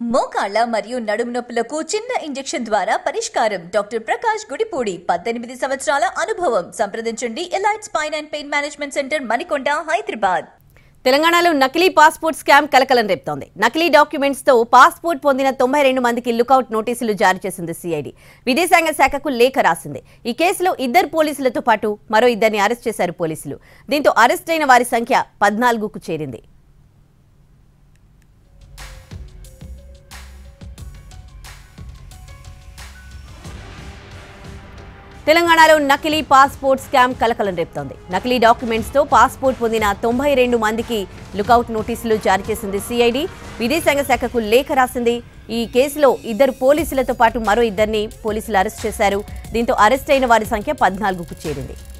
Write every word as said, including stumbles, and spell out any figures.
మోకాళ్ళ మరియు నడుము నొప్పులకు చిన్న ఇంజెక్షన్ ద్వారా పరిష్కారం. డాక్టర్ ప్రకాష్ గుడిపూడి, పద్దెనిమిది సంవత్సరాల అనుభవం. సంప్రదించండి Elite spine and pain management centre, Manikonda, Hyderabad. తెలంగాణలో నకిలీ పాస్పోర్ట్ స్కామ్ కలకలం రేపుతోంది. నకిలీ డాక్యుమెంట్స్ తో పాస్పోర్ట్ పొందిన తొంభై రెండు మందికి లుకౌట్ నోటీసులు జారీ చేసింది సిఐడి. విదేశాంగ శాఖకు లేఖ రాసింది. ఈ కేసులో ఇద్దరు పోలీసులతో పాటు మరో ఇద్దరిని అరెస్ట్ చేశారు పోలీసులు. దీంతో అరెస్ట్ అయిన వారి సంఖ్య పద్నాలుగుకు చేరింది. తెలంగాణలో నకిలీ పాస్పోర్ట్ స్కామ్ కలకలం రేపుతోంది. నకిలీ డాక్యుమెంట్స్ తో పాస్పోర్ట్ పొందిన తొంభై రెండు మందికి లుకౌట్ నోటీసులు జారీ చేసింది సిఐడి. విదేశాంగ శాఖకు లేఖ రాసింది. ఈ కేసులో ఇద్దరు పోలీసులతో పాటు మరో ఇద్దరిని పోలీసులు అరెస్ట్ చేశారు. దీంతో అరెస్ట్ అయిన వారి సంఖ్య పద్నాలుగుకు చేరింది.